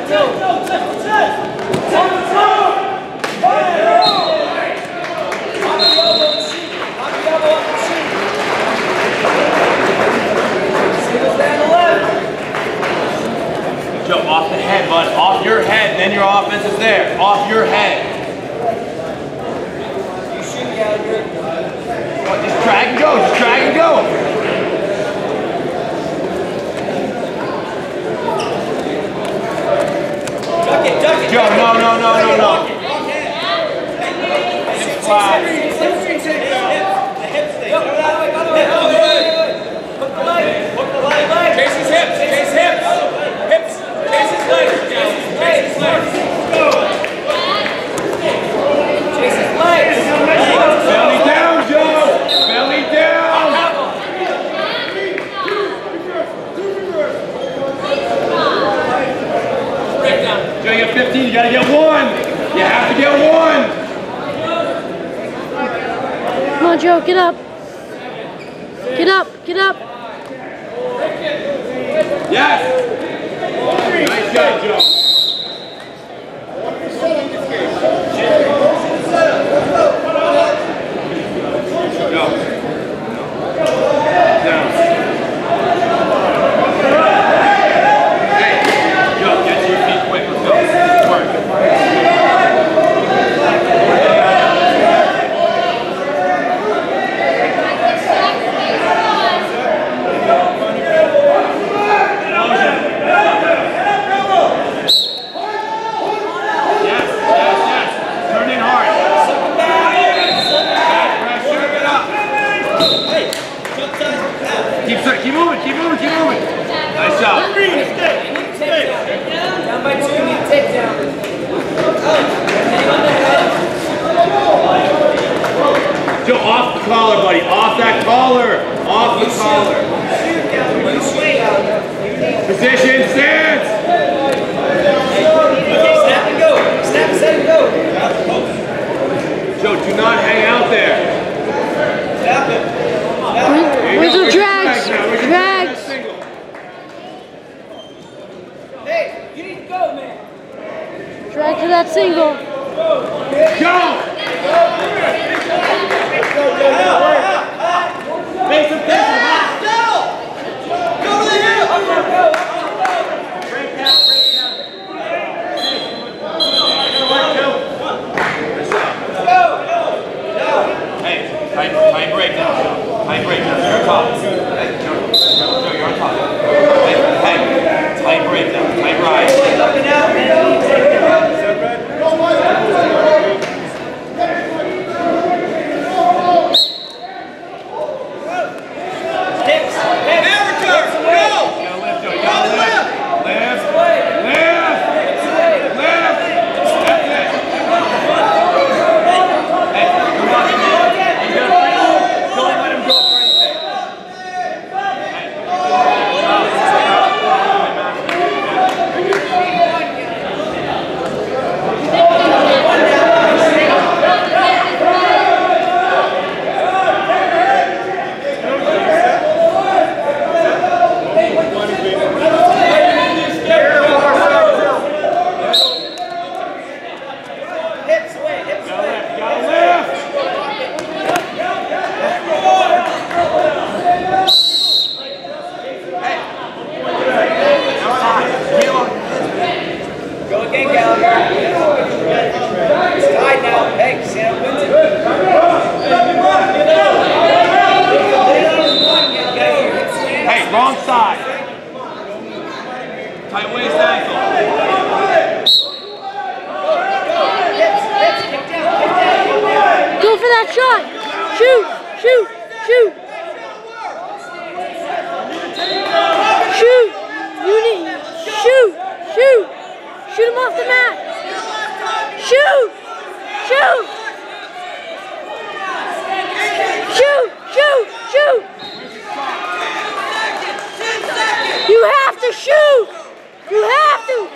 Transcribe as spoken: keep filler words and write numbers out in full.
Joe, off the head, bud. Off your head, then your offense is there. Off your head. You shoot, Gallagher. Oh, just drag and go. Just drag and go. Duck it, duck it. Joe, no, no, no, no, no. It's flat. The hips thing. Go the other way, go the way. Hook the leg. Hook the leg. Chase his hips. Chase his hips. Hips. Chase his legs. Chase his legs. Go. Chase his legs. Belly down, Joe. Belly down. Joe, you got fifteen. You got to get one. You have to get one. Come on, Joe, get up. Get up, get up. Yes. Nice job, Joe. Go. Down. Hey, Joe, get to your feet quick. Let's go. Work. Keep, keep moving, keep moving, keep moving. Nice job. Down by two, you need a takedown. Joe, off the collar, buddy. Off that collar. Off the collar. Position, stance. Snap and go. Snap, set and go. Joe, do not hang out there. Snap it. Where's the drags? Drags. Hey, you need to go, man. Drag to that single. Go! Make some things. Go to the hill. Break down, break down. Hey, tight, tight break down. Tight break down. You're on top. Hey, Joe, you're on top. Hey, hey, tight break down. Tight ride. Up and out, man. Wrong side. Tight waist ankle. Go for that shot. Shoot, shoot, shoot. Shoot. You need, shoot, shoot. Shoot him off the mat. Shoot, shoot. Shoot, shoot, shoot. You have to shoot! You have to!